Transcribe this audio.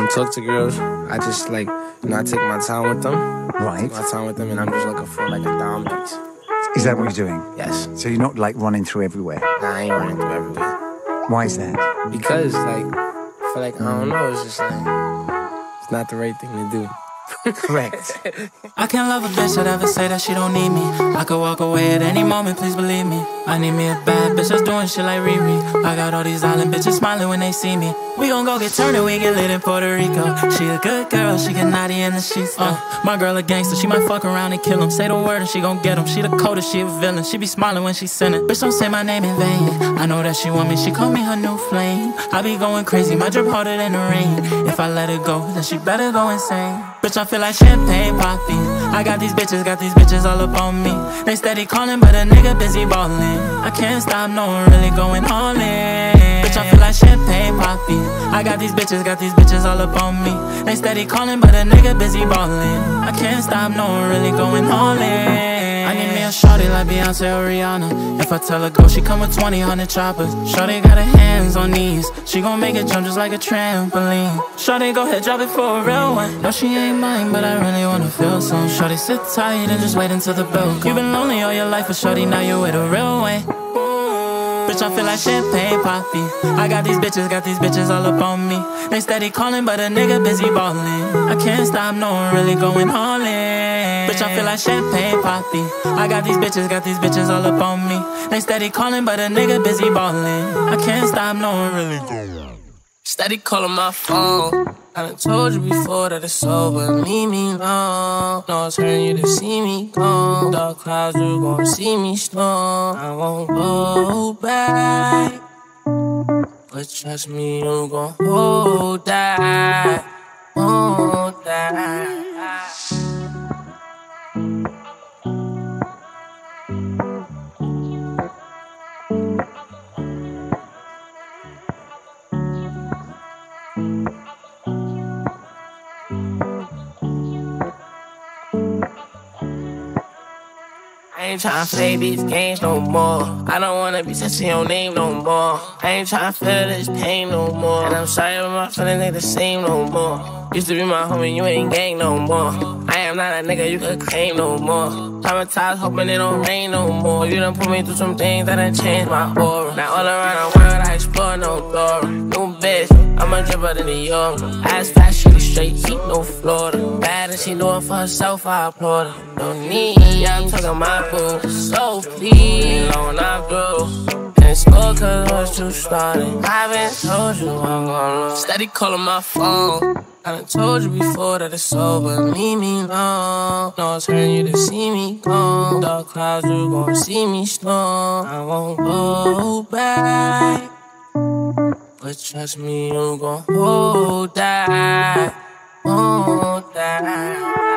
don't talk to girls. I just like, I take my time with them. Right. Take my time with them, and I'm just looking for like a dominance. Is that what you're doing? Yes. So you're not like running through everywhere? Nah, I ain't running through everywhere. Why is that? Because like, I feel like, I don't know, it's just like, it's not the right thing to do. Correct. I can't love a bitch that ever say that she don't need me. I could walk away at any moment, please believe me. I need me a bad bitch that's doing shit like Riri. I got all these island bitches smiling when they see me. We gon' go get turned and we get lit in Puerto Rico. She a good girl, she get naughty in the sheets. My girl a gangster, she might fuck around and kill him. Say the word and she gon' get him. She the coldest, she a villain. She be smiling when she sinning. Bitch, don't say my name in vain. I know that she want me, she call me her new flame. I be going crazy, my drip harder than the rain. If I let her go, then she better go insane. Bitch, I feel like champagne popping. I got these bitches all up on me. They steady calling, but a nigga busy ballin'. I can't stop, no one really going all in. Bitch, I feel like champagne popping. I got these bitches all up on me. They steady calling, but a nigga busy ballin'. I can't stop, no one really going all in. I need me a shawty like Beyonce or Rihanna. If I tell her go, she come with 20 choppers. Shawty got her hands on knees. She gon' make it jump just like a trampoline. Shawty go ahead, drop it for a real one. No, she ain't mine, but I really wanna feel some. Shawty sit tight and just wait until the bell comes. You been lonely all your life, but shawty, now you with a real one. Bitch, I feel like champagne poppy. I got these bitches all up on me. They steady calling, but a nigga busy ballin'. I can't stop, no one really going all in. Bitch, I feel like champagne poppy. I got these bitches all up on me. They steady calling, but a nigga busy ballin'. I can't stop, no one really going. Steady calling my phone. I done told you before that it's over, leave me alone. No, it's hurting you to see me gone. Dark clouds, you gon' see me storm. I won't go back, but trust me, you gon' hold that, hold that. I ain't tryna play these games no more. I don't wanna be touching your name no more. I ain't tryna feel this pain no more. And I'm sorry, but my feelings ain't the same no more. Used to be my homie, you ain't gang no more. I am not a nigga you could claim no more. Traumatized, hoping it don't rain no more. You done put me through some things that done changed my aura. Now all around the world I explore no door. New bitch, I'm a dripper than New York. Ass fat, she straight heat, no Florida. Bad and she do it for herself, I applaud her. No need, I'm talking my boo. So please, don't I through. And score cause once you started, I been told you I'm gon' lose. Steady calling my phone. I done told you before that it's over, leave me alone. No, it's hurting you to see me gone. Dark clouds, you gon' see me storm. I won't go back, but trust me, you gon' hold that, hold that.